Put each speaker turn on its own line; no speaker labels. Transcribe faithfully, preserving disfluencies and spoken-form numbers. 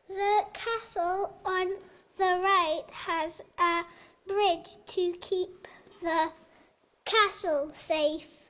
The castle on the right has a bridge to keep the castle safe.